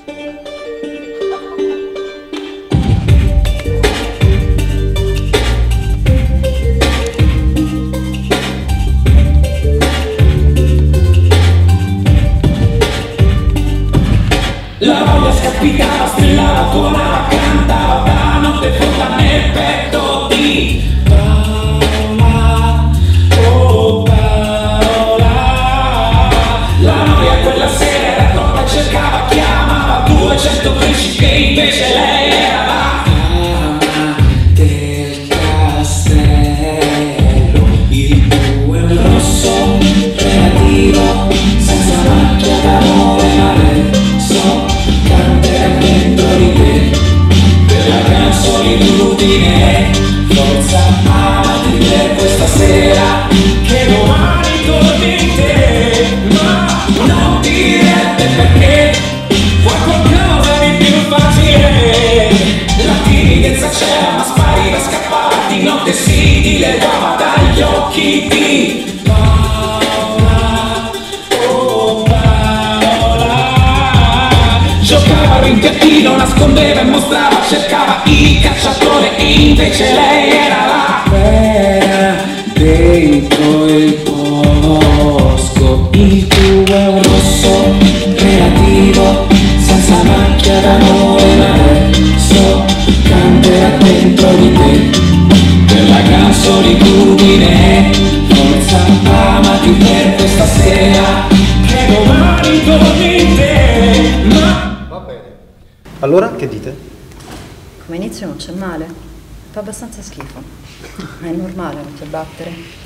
La voglia scapitava, strillava, tuonava, cantava da notte fonda nel petto di Paola, oh Paola. La noia quella sera era troppa e cercava, chiamava 200 pesci che invece lei era la dama del castello. Il blu è un rosso relativo, senza macchia d'amore, ma adesso canterà dentro di te, per la gran solitudine, forza amati per questa sera, che domani torni in te, ma non ti direbbe perché, vuoi qualcosa di più facile, la timidezza c'era ma spariva, scappava di notte, si dileguava dagli occhi di giocava al rimpiattino, nascondeva e mostrava, cercava il cacciatore e invece lei era la vera dentro il bosco. Il tuo è un rosso relativo, senza macchia d'amore, ma adesso canterà dentro di te, per la gran solitudine, forza amati per questa sera, che domani torni in te, ma allora, che dite? Come inizio non c'è male, fa abbastanza schifo, ma è normale non ti abbattere.